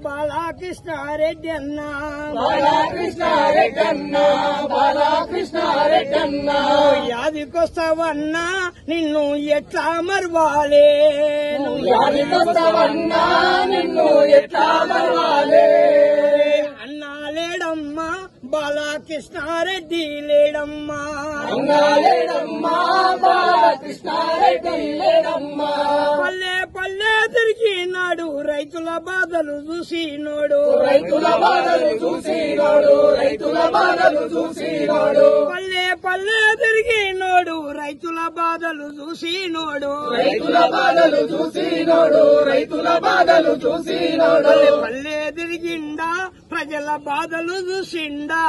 బాలకృష్ణారెడ్డి అన్న యాదికొస్తావన్నా నిన్ను ఎట్లా మరవాలే అన్నా లేడమ్మా బాలకృష్ణారెడ్డి లేడమ్మా పల్లె పల్లె తిరిగినాడు రైతుల బాధలు చూసినోడు పల్లె పల్లె తిరిగినోడు రైతుల బాధలు చూసినోడు పల్లె తిరిగిండా ప్రజల బాధలు చూసిండా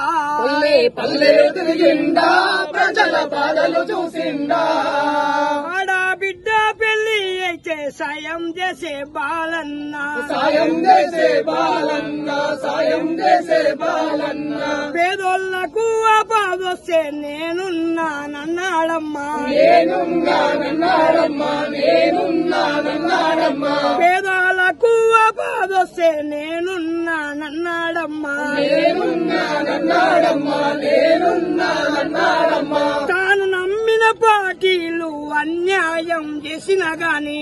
ఆడబిడ్డ పెళ్లి అయితే సాయం చేసే బాలన్న పేదోళ్లకు ఆపదొస్తే నేనున్నానన్నాడమ్మా పేదోళ్లకు ఆపదొస్తే నేనున్నానన్నాడమ్మా తాను నమ్మిన పార్టీలు అన్యాయం చేసిన గాని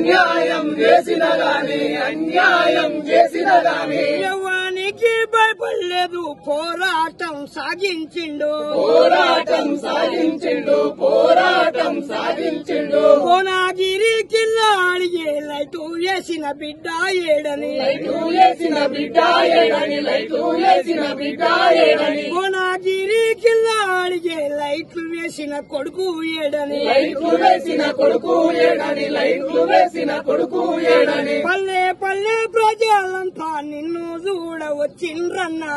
యవ్వానికి భయపడలేదు పోరాటం సాగించిండు కోనగిరి కిల్లా అడిగే లైటు వేసిన బిడ్డ ఏడని కోనగిరి కిల్లా అడిగే లైట్లు వేసిన కొడుకు ఏడని పల్లె పల్లె ప్రజలంతా నిన్ను చూడవచ్చిండ్రన్నా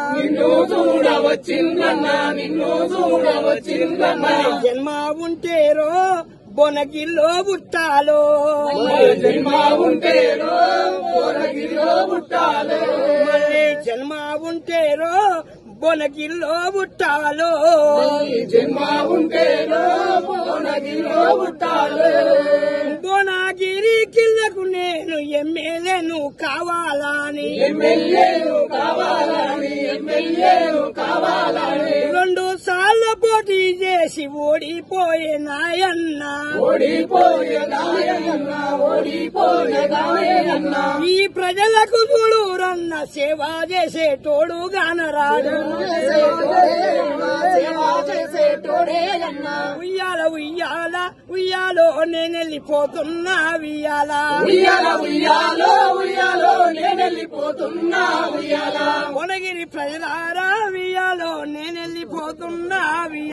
జన్మ ఉంటేరో బొనగిల్లో పుట్టాలో మళ్ళీ జన్మ ఉంటేరో బొనగిల్లో పుట్టాలో బోనగిరి కిల్లకు నేను ఎమ్మెల్యేను కావాలని 2 సార్లు పోటీ చేసి ఓడిపోయే నాయన్న ఈ ప్రజలకు చూడురన్న సేవ చేసేటోడు గానరాడు ఉయ్యాల ఉయ్యాల ఉయ్యాలో నేనెళ్ళిపోతున్నా ఉయ్యాల వనగిరి ప్రజలారా ఉయ్యాలో నేనెళ్ళిపోతున్నా